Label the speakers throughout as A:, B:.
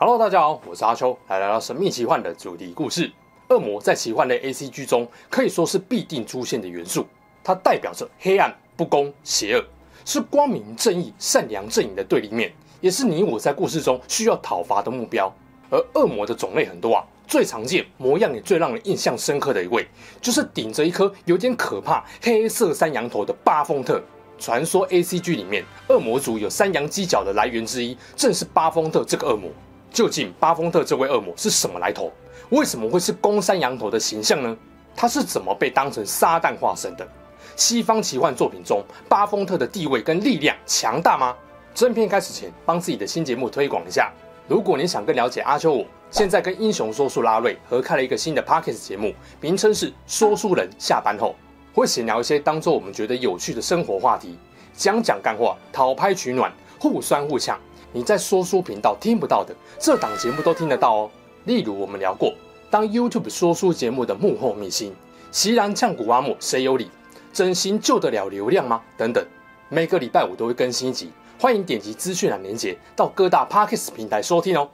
A: Hello， 大家好，我是阿秋，来聊聊神秘奇幻的主题故事。恶魔在奇幻类 ACG 中可以说是必定出现的元素，它代表着黑暗、不公、邪恶，是光明、正义、善良、阵营的对立面，也是你我在故事中需要讨伐的目标。而恶魔的种类很多啊，最常见、模样也最让人印象深刻的一位，就是顶着一颗有点可怕黑色山羊头的巴丰特。传说 ACG 里面，恶魔族有山羊犄角的来源之一，正是巴丰特这个恶魔。究竟巴丰特这位恶魔是什么来头？为什么会是公山羊头的形象呢？他是怎么被当成撒旦化身的？西方奇幻作品中，巴丰特的地位跟力量强大吗？正片开始前，帮自己的新节目推广一下。如果你想更了解阿秋我，现在跟英雄说书拉瑞合开了一个新的 Podcast 节目，名称是说书人下班后，会闲聊一些当作我们觉得有趣的生活话题，讲干话，讨拍取暖，互酸互呛。你在说书频道听不到的，这档节目都听得到哦。例如我们聊过当 YouTube 说书节目的幕后秘辛，席然呛古阿莫谁有理，整形救得了流量吗？等等。每个礼拜五都会更新一集，欢迎点击资讯栏连结到各大 Podcast 平台收听哦。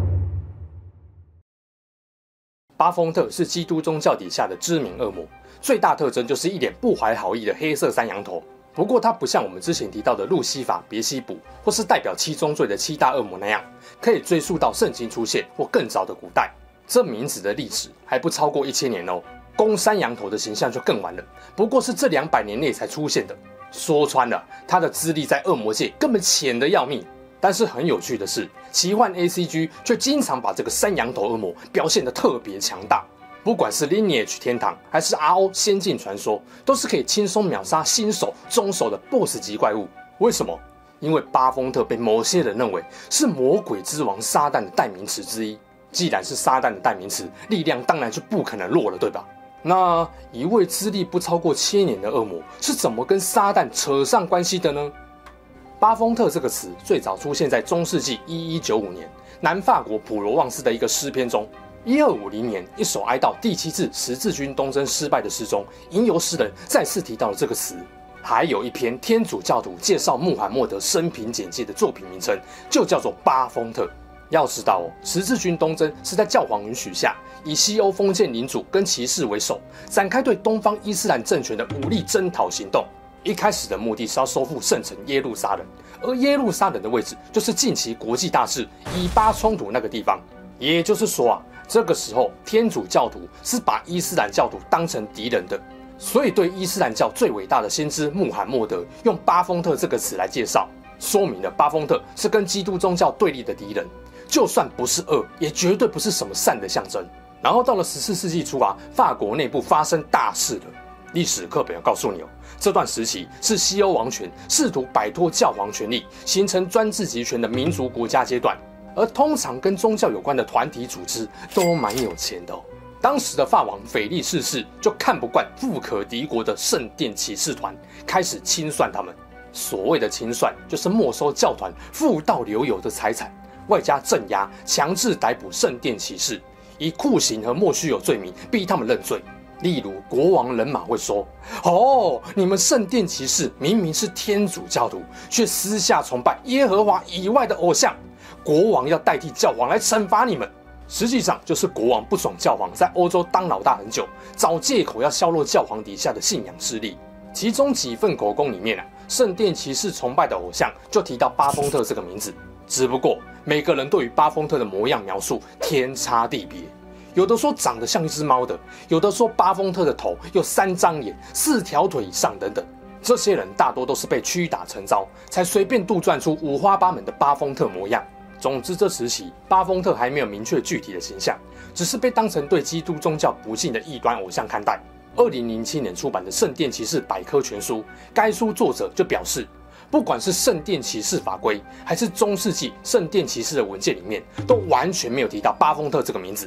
A: 巴丰特是基督宗教底下的知名恶魔，最大特征就是一脸不怀好意的黑色山羊头。不过他不像我们之前提到的路西法、别西卜，或是代表七宗罪的七大恶魔那样，可以追溯到圣经出现或更早的古代。这名字的历史还不超过1000年哦。公山羊头的形象就更晚了，不过是这200年内才出现的。说穿了，他的资历在恶魔界根本浅得要命。但是很有趣的是，奇幻 ACG 却经常把这个山羊头恶魔表现得特别强大。不管是 Lineage 天堂还是 RO 仙境传说，都是可以轻松秒杀新手、中手的 BOSS 级怪物。为什么？因为巴丰特被某些人认为是魔鬼之王撒旦的代名词之一。既然是撒旦的代名词，力量当然就不可能弱了，对吧？那一位资历不超过1000年的恶魔是怎么跟撒旦扯上关系的呢？巴丰特这个词最早出现在中世纪1195年南法国普罗旺斯的一个诗篇中。1250年，一首哀悼第7次十字军东征失败的诗中，吟游诗人再次提到了这个词。还有一篇天主教徒介绍穆罕默德生平简介的作品名称，就叫做巴丰特。要知道哦，十字军东征是在教皇允许下，以西欧封建领主跟骑士为首，展开对东方伊斯兰政权的武力征讨行动。一开始的目的是要收复圣城耶路撒冷，而耶路撒冷的位置就是近期国际大事以巴冲突那个地方。也就是说啊，这个时候天主教徒是把伊斯兰教徒当成敌人的，所以对伊斯兰教最伟大的先知穆罕默德用巴丰特这个词来介绍，说明了巴丰特是跟基督宗教对立的敌人，就算不是恶，也绝对不是什么善的象征。然后到了14世纪初啊，法国内部发生大事了。历史课本要告诉你哦，这段时期是西欧王权试图摆脱教皇权力，形成专制集权的民族国家阶段。而通常跟宗教有关的团体组织都蛮有钱的哦。当时的法王腓力四世就看不惯富可敌国的圣殿骑士团，开始清算他们。所谓的清算，就是没收教团富到流油的财产，外加镇压、强制逮捕圣殿骑士，以酷刑和莫须有罪名逼他们认罪。例如，国王人马会说：“哦，你们圣殿骑士明明是天主教徒，却私下崇拜耶和华以外的偶像。国王要代替教皇来惩罚你们。”实际上就是国王不爽教皇在欧洲当老大很久，找借口要削弱教皇底下的信仰势力。其中几份口供里面啊，圣殿骑士崇拜的偶像就提到巴丰特这个名字。只不过每个人对于巴丰特的模样描述天差地别，有的说长得像一只猫的，有的说巴丰特的头有3张眼、4条腿以上等等。这些人大多都是被屈打成招，才随便杜撰出五花八门的巴丰特模样。总之，这时期巴丰特还没有明确具体的形象，只是被当成对基督宗教不敬的异端偶像看待。2007年出版的《圣殿骑士百科全书》，该书作者就表示，不管是圣殿骑士法规，还是中世纪圣殿骑士的文件里面，都完全没有提到巴丰特这个名字。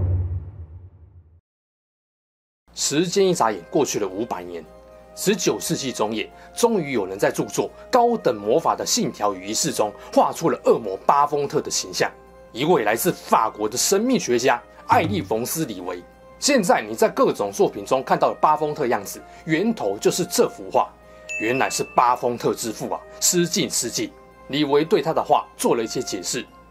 A: 时间一眨眼过去了500年，19世纪中叶，终于有人在著作《高等魔法的信条与仪式》中画出了恶魔巴丰特的形象，一位来自法国的神秘学家艾利冯斯·李维。现在你在各种作品中看到的巴丰特样子，源头就是这幅画。原来是巴丰特之父啊，失敬。李维对他的画做了一些解释。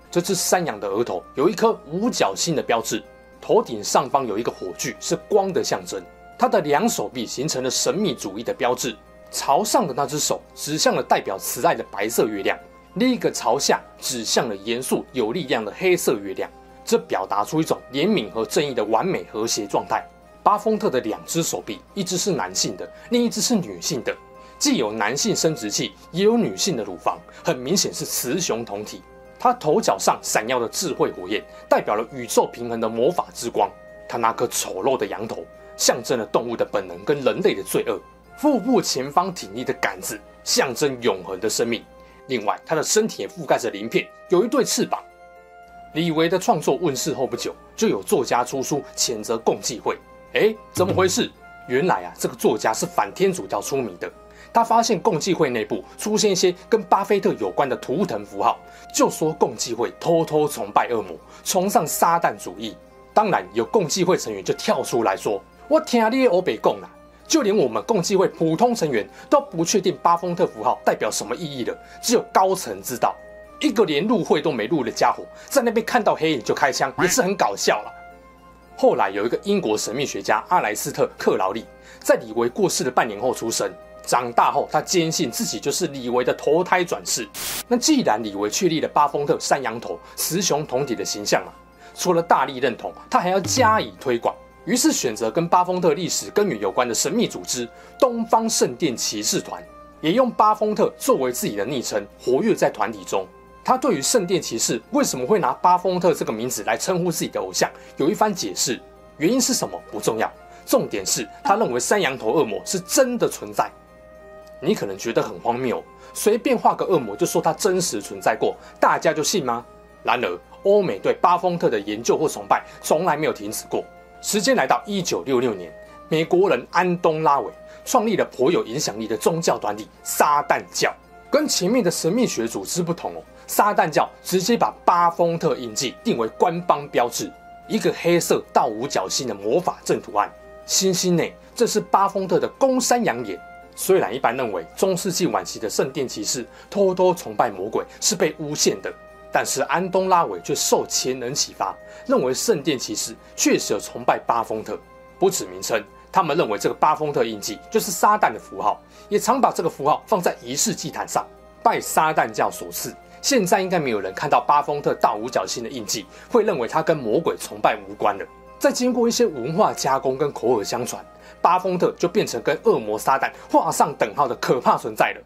A: 这只山羊的额头有一颗五角星的标志，头顶上方有一个火炬，是光的象征。它的两手臂形成了神秘主义的标志，朝上的那只手指向了代表慈爱的白色月亮，另一个朝下指向了严肃有力量的黑色月亮。这表达出一种怜悯和正义的完美和谐状态。巴丰特的两只手臂，一只是男性的，另一只是女性的，既有男性生殖器，也有女性的乳房，很明显是雌雄同体。他头角上闪耀的智慧火焰，代表了宇宙平衡的魔法之光。他那颗丑陋的羊头，象征了动物的本能跟人类的罪恶。腹部前方挺立的杆子，象征永恒的生命。另外，他的身体也覆盖着鳞片，有一对翅膀。李维的创作问世后不久，就有作家出书谴责共济会。怎么回事？原来这个作家是反天主教出名的。他发现共济会内部出现一些跟巴菲特有关的图腾符号，就说共济会偷偷崇拜恶魔，崇尚撒旦主义。当然，有共济会成员就跳出来说：“我听你的欧北共啦！”就连我们共济会普通成员都不确定巴丰特符号代表什么意义了，只有高层知道。一个连入会都没入的家伙，在那边看到黑影就开枪，也是很搞笑啦。后来有一个英国神秘学家阿莱斯特·克劳利，在李维过世的半年后出生。长大后，他坚信自己就是李维的投胎转世。那既然李维确立了巴丰特山羊头、雌雄同体的形象嘛，除了大力认同，他还要加以推广。于是选择跟巴丰特历史根源有关的神秘组织东方圣殿骑士团，也用巴丰特作为自己的昵称，活跃在团体中。他对于圣殿骑士为什么会拿巴丰特这个名字来称呼自己的偶像，有一番解释。原因是什么不重要，重点是他认为山羊头恶魔是真的存在。你可能觉得很荒谬，随便画个恶魔就说他真实存在过，大家就信吗？然而，欧美对巴丰特的研究或崇拜从来没有停止过。时间来到1966年，美国人安东拉韦创立了颇有影响力的宗教团体撒旦教。跟前面的神秘学组织不同撒旦教直接把巴丰特印记定为官方标志，一个黑色倒五角星的魔法阵图案，星星内正是巴丰特的公山羊眼。虽然一般认为中世纪晚期的圣殿骑士偷偷崇拜魔鬼是被诬陷的，但是安东拉韦却受前人启发，认为圣殿骑士确实有崇拜巴丰特。不止名称，他们认为这个巴丰特印记就是撒旦的符号，也常把这个符号放在仪式祭坛上。拜撒旦教所赐，现在应该没有人看到巴丰特倒五角星的印记会认为它跟魔鬼崇拜无关了。再经过一些文化加工跟口耳相传，巴丰特就变成跟恶魔撒旦画上等号的可怕存在了。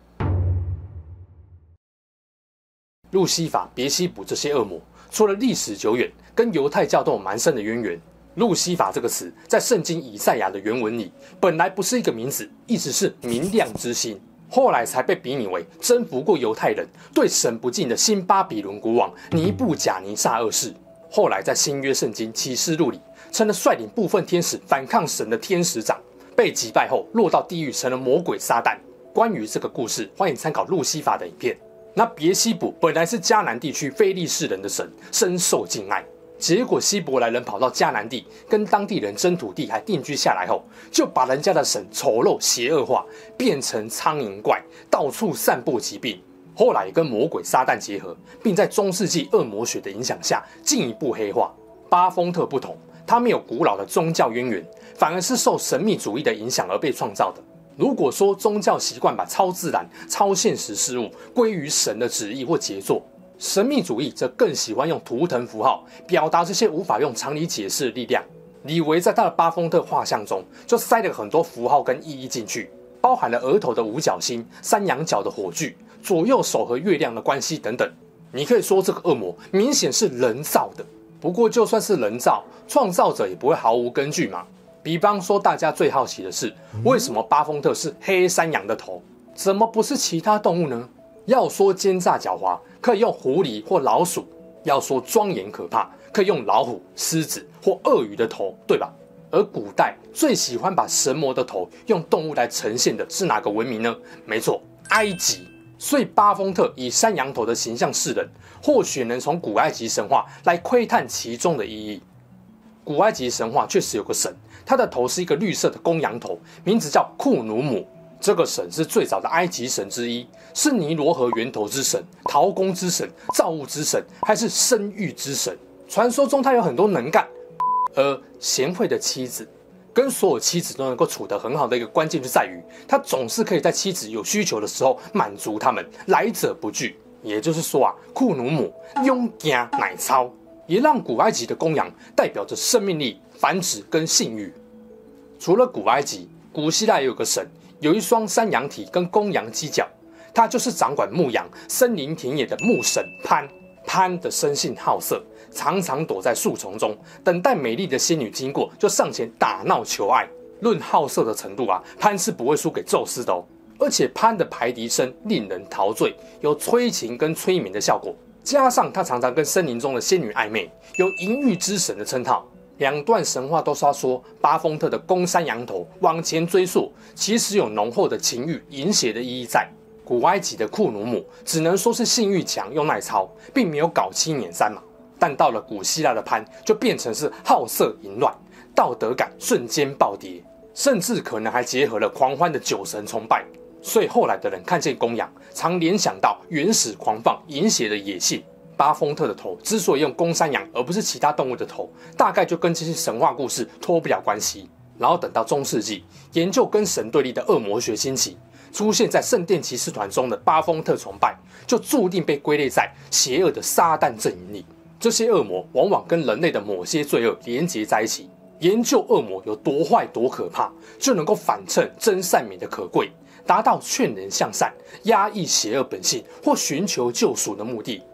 A: 路西法、别西卜这些恶魔，除了历史久远，跟犹太教都有蛮深的渊源。路西法这个词在圣经以赛亚的原文里，本来不是一个名字，意思是明亮之星，后来才被比拟为征服过犹太人、对神不敬的新巴比伦国王尼布甲尼撒二世。后来在新约圣经启示录里，成了率领部分天使反抗神的天使长，被击败后落到地狱，成了魔鬼撒旦。关于这个故事，欢迎参考路西法的影片。那别西卜本来是迦南地区非利士人的神，深受敬爱。结果希伯来人跑到迦南地，跟当地人争土地，还定居下来后，就把人家的神丑陋邪恶化，变成苍蝇怪，到处散播疾病。后来也跟魔鬼撒旦结合，并在中世纪恶魔学的影响下进一步黑化。巴丰特不同，他没有古老的宗教渊源，反而是受神秘主义的影响而被创造的。如果说宗教习惯把超自然、超现实事物归于神的旨意或杰作，神秘主义则更喜欢用图腾符号表达这些无法用常理解释的力量。李维在他的巴丰特画像中就塞了很多符号跟意义进去，包含了额头的五角星、山羊角的火炬、左右手和月亮的关系等等。你可以说这个恶魔明显是人造的，不过就算是人造，创造者也不会毫无根据嘛。比方说大家最好奇的是，为什么巴丰特是黑山羊的头，怎么不是其他动物呢？要说奸诈狡猾，可以用狐狸或老鼠；要说庄严可怕，可以用老虎、狮子或鳄鱼的头，对吧？而古代最喜欢把神魔的头用动物来呈现的是哪个文明呢？没错，埃及。所以巴丰特以山羊头的形象示人，或许能从古埃及神话来窥探其中的意义。古埃及神话确实有个神，他的头是一个绿色的公羊头，名字叫库努姆。 这个神是最早的埃及神之一，是尼罗河源头之神、陶工之神、造物之神，还是生育之神。传说中他有很多能干而贤惠的妻子，跟所有妻子都能够处得很好的一个关键就在于，他总是可以在妻子有需求的时候满足他们，来者不拒。也就是说啊，库努姆勇敢乃超，也让古埃及的公羊代表着生命力、繁殖跟性欲。除了古埃及，古希腊也有个神，有一双山羊体跟公羊犄角，他就是掌管牧羊、森林田野的牧神潘。潘的生性好色，常常躲在树丛中，等待美丽的仙女经过，就上前打闹求爱。论好色的程度啊，潘是不会输给宙斯的哦。而且潘的排笛声令人陶醉，有催情跟催眠的效果。加上他常常跟森林中的仙女暧昧，有淫欲之神的称号。两段神话都是要说巴丰特的公山羊头往前追溯，其实有浓厚的情欲淫邪的意义在。古埃及的库努姆只能说是性欲强又耐操，并没有搞七捻三嘛。但到了古希腊的潘，就变成是好色淫乱，道德感瞬间暴跌，甚至可能还结合了狂欢的酒神崇拜。所以后来的人看见公羊，常联想到原始狂放淫邪的野性。巴丰特的头之所以用公山羊而不是其他动物的头，大概就跟这些神话故事脱不了关系。然后等到中世纪，研究跟神对立的恶魔学兴起，出现在圣殿骑士团中的巴丰特崇拜，就注定被归类在邪恶的撒旦阵营里。这些恶魔往往跟人类的某些罪恶连结在一起，研究恶魔有多坏多可怕，就能够反衬真善美的可贵，达到劝人向善、压抑邪恶本性或寻求救赎的目的。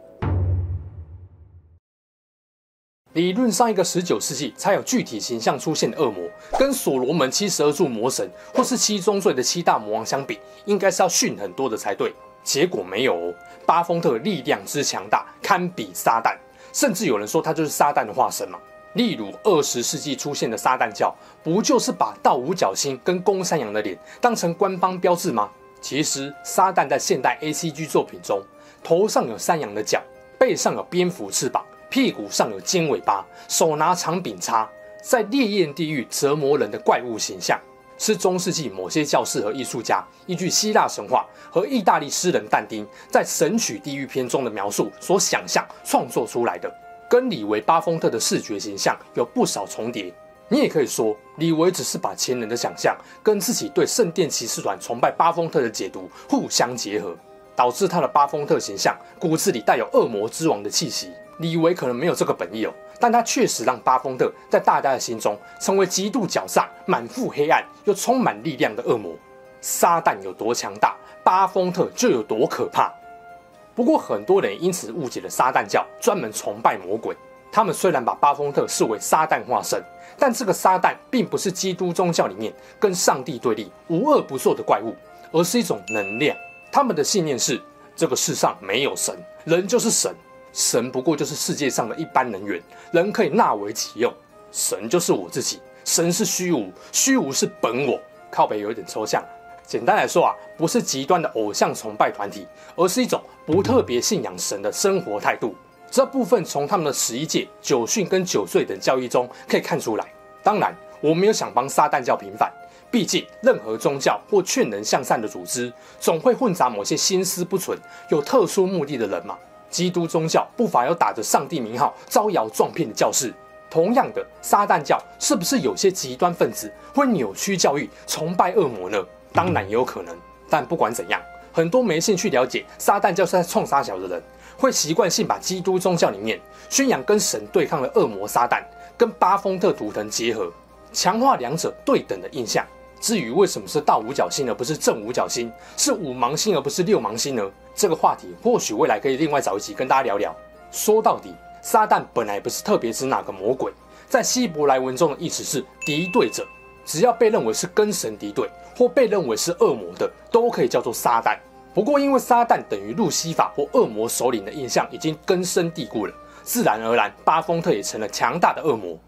A: 理论上，一个19世纪才有具体形象出现的恶魔，跟所罗门72柱魔神或是七宗罪的7大魔王相比，应该是要逊很多的才对。结果没有哦，巴丰特力量之强大，堪比撒旦，甚至有人说他就是撒旦的化身嘛。例如20世纪出现的撒旦教，不就是把倒五角星跟公山羊的脸当成官方标志吗？其实撒旦在现代 ACG 作品中，头上有山羊的角，背上有蝙蝠翅膀，屁股上有尖尾巴，手拿长柄叉，在烈焰地狱折磨人的怪物形象，是中世纪某些教士和艺术家依据希腊神话和意大利诗人但丁在《神曲地狱篇》中的描述所想象创作出来的，跟李维巴丰特的视觉形象有不少重叠。你也可以说，李维只是把前人的想象跟自己对圣殿骑士团崇拜巴丰特的解读互相结合，导致他的巴丰特形象骨子里带有恶魔之王的气息。李维可能没有这个本意哦，但他确实让巴丰特在大家的心中成为极度狡诈、满腹黑暗又充满力量的恶魔。撒旦有多强大，巴丰特就有多可怕。不过很多人因此误解了撒旦教专门崇拜魔鬼。他们虽然把巴丰特视为撒旦化身，但这个撒旦并不是基督宗教里面跟上帝对立、无恶不作的怪物，而是一种能量。他们的信念是，这个世上没有神，人就是神。神不过就是世界上的一般能源，人可以纳为己用。神就是我自己，神是虚无，虚无是本我。靠北有一点抽象。简单来说啊，不是极端的偶像崇拜团体，而是一种不特别信仰神的生活态度。这部分从他们的11戒、九训跟9岁等教义中可以看出来。当然，我没有想帮撒旦教平反，毕竟任何宗教或劝人向善的组织，总会混杂某些心思不纯、有特殊目的的人嘛。基督宗教不乏有打着上帝名号招摇撞骗的教士，同样的，撒旦教是不是有些极端分子会扭曲教义，崇拜恶魔呢？当然也有可能。但不管怎样，很多没兴趣了解撒旦教是在冲啥小的人，会习惯性把基督宗教里面宣扬跟神对抗的恶魔撒旦跟巴丰特图腾结合，强化两者对等的印象。至于为什么是倒五角星而不是正五角星，是五芒星而不是六芒星呢？这个话题或许未来可以另外找一集跟大家聊聊。说到底，撒旦本来不是特别指哪个魔鬼，在希伯来文中的意思是敌对者，只要被认为是跟神敌对或被认为是恶魔的，都可以叫做撒旦。不过因为撒旦等于路西法或恶魔首领的印象已经根深蒂固了，自然而然巴丰特也成了强大的恶魔。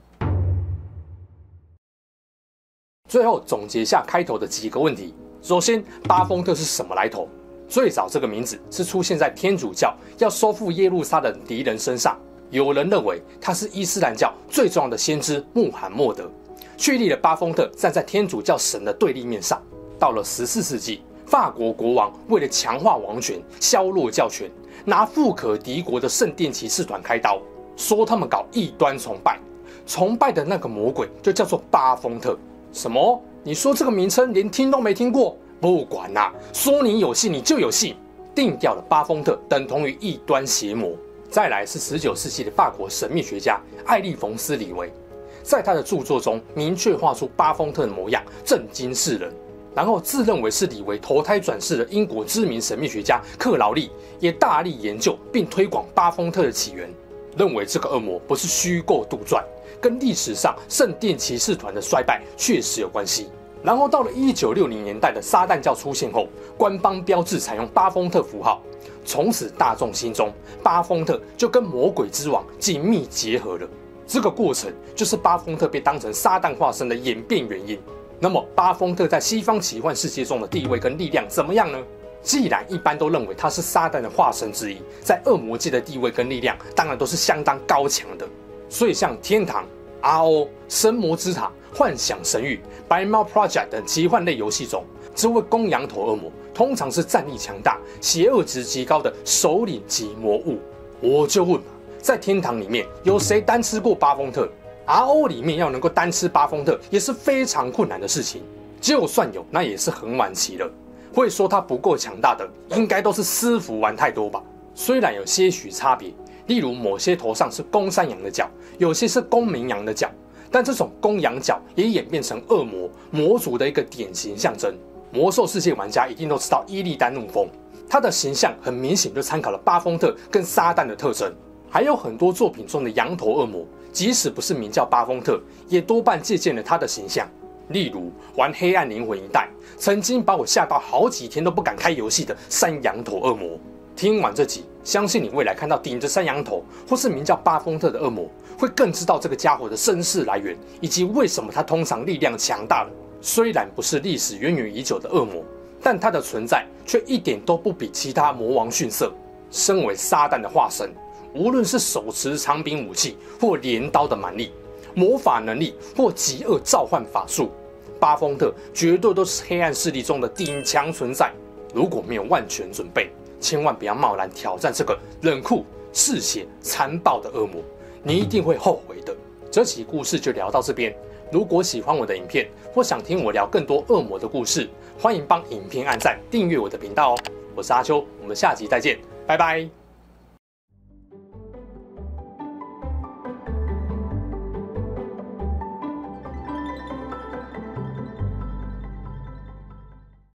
A: 最后总结下开头的几个问题。首先，巴丰特是什么来头？最早这个名字是出现在天主教要收复耶路撒冷敌人身上。有人认为他是伊斯兰教最重要的先知穆罕默德，确立了巴丰特站在天主教神的对立面上。 到了14世纪，法国国王为了强化王权、削弱教权，拿富可敌国的圣殿骑士团开刀，说他们搞异端崇拜，崇拜的那个魔鬼就叫做巴丰特。什么？你说这个名称连听都没听过？不管啦，说你有戏你就有戏。定调的巴丰特等同于异端邪魔。再来是19世纪的法国神秘学家艾利冯斯·李维，在他的著作中明确画出巴丰特的模样，震惊世人。然后自认为是李维投胎转世的英国知名神秘学家克劳利也大力研究并推广巴丰特的起源，认为这个恶魔不是虚构杜撰，跟历史上圣殿骑士团的衰败确实有关系。然后到了1960年代的撒旦教出现后，官方标志采用巴丰特符号，从此大众心中巴丰特就跟魔鬼之王紧密结合了。这个过程就是巴丰特被当成撒旦化身的演变原因。那么巴丰特在西方奇幻世界中的地位跟力量怎么样呢？既然一般都认为他是撒旦的化身之一，在恶魔界的地位跟力量当然都是相当高强的。所以像天堂、RO、神魔之塔、幻想神域、白猫 Project 等奇幻类游戏中，这位公羊头恶魔通常是战力强大、邪恶值极高的首领级魔物。我就问吧，在天堂里面有谁单吃过巴丰特？RO 里面要能够单吃巴丰特也是非常困难的事情，就算有，那也是很晚期了。会说他不够强大的，应该都是私服玩太多吧。虽然有些许差别，例如某些头上是公山羊的角，有些是公绵羊的角，但这种公羊角也演变成恶魔魔族的一个典型象征。魔兽世界玩家一定都知道伊利丹怒风，他的形象很明显就参考了巴丰特跟撒旦的特征。还有很多作品中的羊头恶魔，即使不是名叫巴丰特，也多半借鉴了他的形象。例如玩黑暗灵魂一代，曾经把我吓到好几天都不敢开游戏的山羊头恶魔。听完这集，相信你未来看到顶着山羊头或是名叫巴丰特的恶魔，会更知道这个家伙的身世来源，以及为什么他通常力量强大了。虽然不是历史渊源已久的恶魔，但他的存在却一点都不比其他魔王逊色。身为撒旦的化身，无论是手持长柄武器或镰刀的蛮力，魔法能力或极恶召唤法术，巴丰特绝对都是黑暗势力中的顶强存在。如果没有万全准备，千万不要贸然挑战这个冷酷、嗜血、残暴的恶魔，你一定会后悔的。这期故事就聊到这边。如果喜欢我的影片，或想听我聊更多恶魔的故事，欢迎帮影片按赞、订阅我的频道哦。我是阿秋，我们下集再见，拜拜。